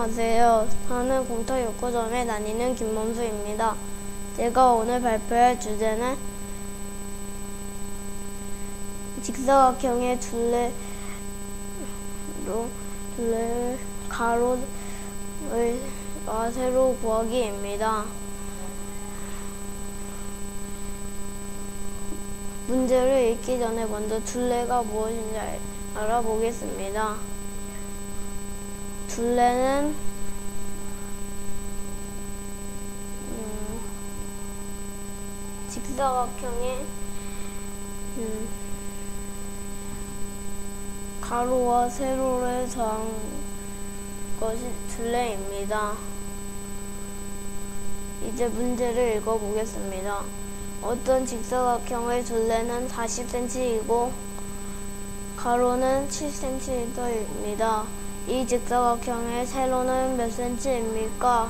안녕하세요. 저는 공터육구점에 다니는 김범수입니다. 제가 오늘 발표할 주제는 직사각형의 둘레 가로의 세로 구하기입니다. 문제를 읽기 전에 먼저 둘레가 무엇인지 알아보겠습니다. 둘레는 직사각형의 가로와 세로를 더한 것이 둘레입니다. 이제 문제를 읽어보겠습니다. 어떤 직사각형의 둘레는 40cm이고 가로는 7cm입니다. 이 직사각형의 세로는 몇 cm입니까?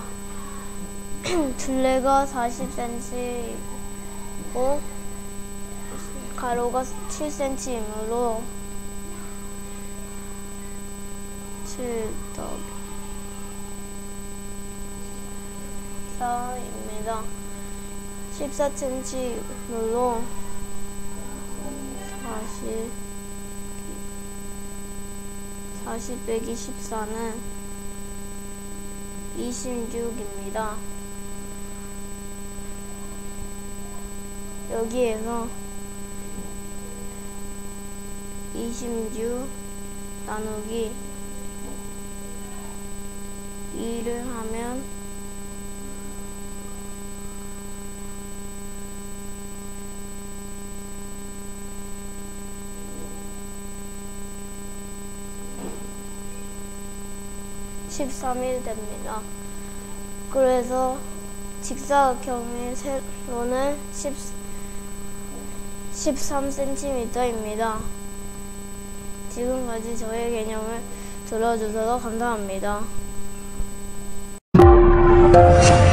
둘레가 40cm이고 가로가 7cm이므로 7:4입니다. 14cm이므로 40 빼기 14는 26입니다. 여기에서 26 나누기 2를 하면 13이 됩니다. 그래서 직사각형의 세로는 13cm입니다. 지금까지 저의 개념을 들어주셔서 감사합니다.